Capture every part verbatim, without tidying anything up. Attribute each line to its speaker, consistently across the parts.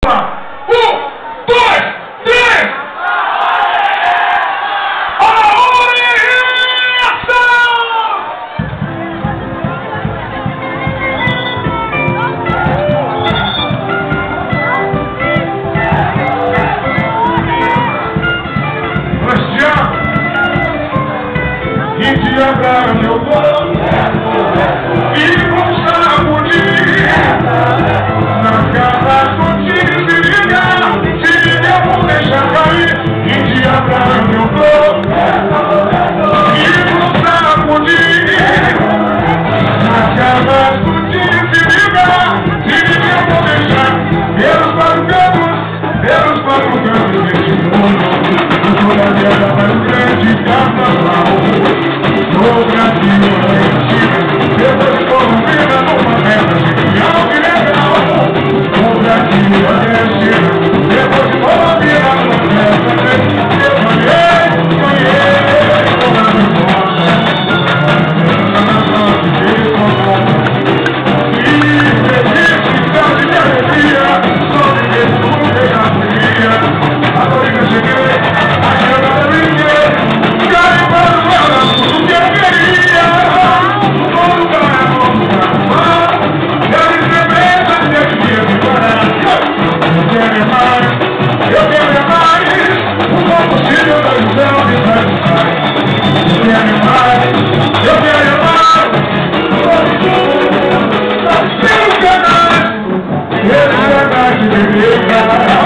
Speaker 1: lá. Um, dois, três.
Speaker 2: Pra meu povo e com saúde na casa do time se ligar, se ligar vou deixar cair. E dia pra meu povo e com saúde na casa do time se ligar, se ligar vou deixar pelos barulhos, pelos barulhos deste mundo. Toda a guerra mais grande carnaval. No Brasil, depois de corrompida numa meta genial e legal. No Brasil, depois de corrompida numa meta genial. Eu ganhei, ganhei, toda a e felicidade e alegria, só viver tudo em harmonia. Agora que eu cheguei, a chegada eu liguei, carimbando ela tudo que eu queria. O lugar é nosso carnaval, eu me tremendo até que dia me parar. Eu quero mais, eu quero mais, o combustível da ilusão me satisfaz. Eu quero mais, eu quero mais, o combustível pelos canais, pelos canais de beleza.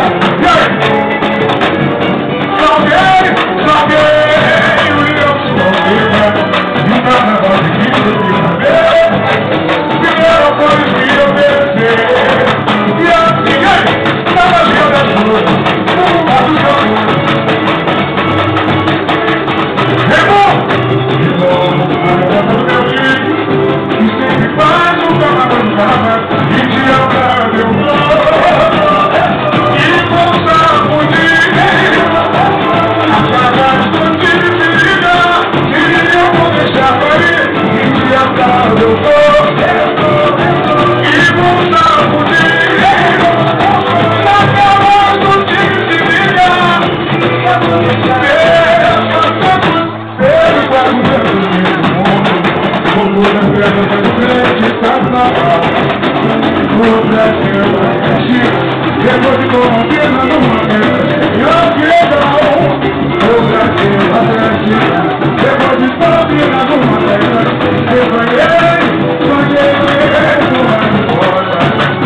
Speaker 2: Salguei, salguei, o Leão e o carnaval de que eu quis saber. Primeiro foi que eu merecer. E assim, ei, na magia das flores, no lado do jogo. Remou, remou, remou do meu filho, que sempre faz o carnaval do carnaval e te ama meu povo. E com saúde, a casa do time se liga, se liga eu vou deixar cair, e te ama meu povo. E com saúde, a casa do time se liga, pelos barulhos desse mundo. Como na guerra mais grande carnaval, no Brasil vai agir. Depois de corrompida numa guerra genial que legal. No Brasil vai agir. Depois de corrompida numa guerra, eu ganhei, ganhei, ganhei, não vai embora.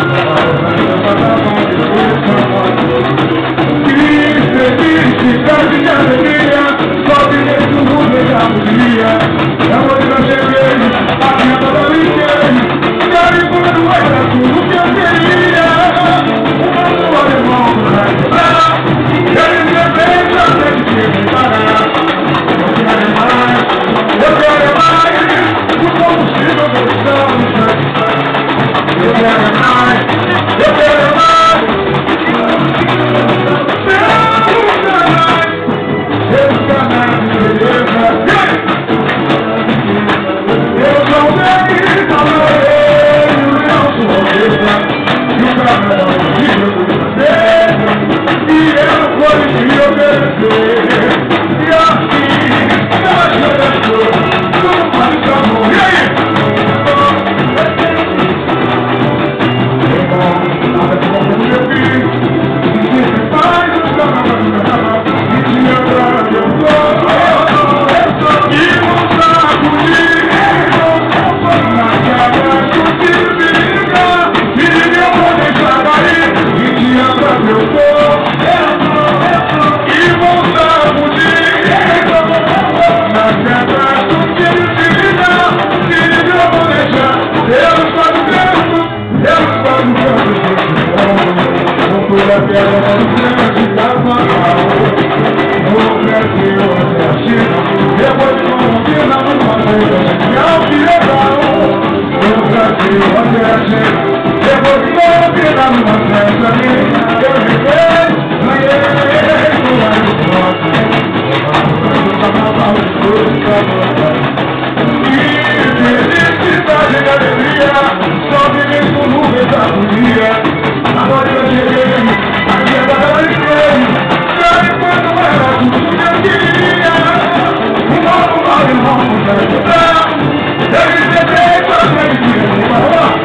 Speaker 2: Que felicidade e alegria, só virei do mundo em harmonia. É onde eu cheguei, a minha toda liguei, carimbando era tudo que eu queria. O alemão vai quebrar, ele me deixa até que me parar. Eu quero mais, eu quero mais, o combustível do céu me satisfaz. Eu quero mais, eu quero mais, pelos canais, pelos canais de beleza. Eu sou bem, salvei, o Leão sou e o carnaval que eu fui fazer, e eu fui que obedecer. E assim, na magia das flores, tudo faz amor. E aí? É bom, nada como o meu filho, que sempre faz o carnaval do carnaval, e te ama meu povo. E com sacudir, na casa do time se liga, se liga eu vou deixar cair, e te ama meu povo. E vou sacudir, na casa do time se liga, se liga eu vou deixar pelos quatro cantos, pelos quatro cantos desse mundo. Vou por a terra mais grande carnaval, no Brasil onde a China, depois de corrompida numa guerra genial que legal. No Brasil onde a China, depois de corrompida numa festa minha, eu liguei, ganhei, no ar do próximo, no carnaval de tudo e felicidade e alegria, só vivendo nuvens da harmonia. Agora eu cheguei, ajudar. Eu me entreguei para a minha vida,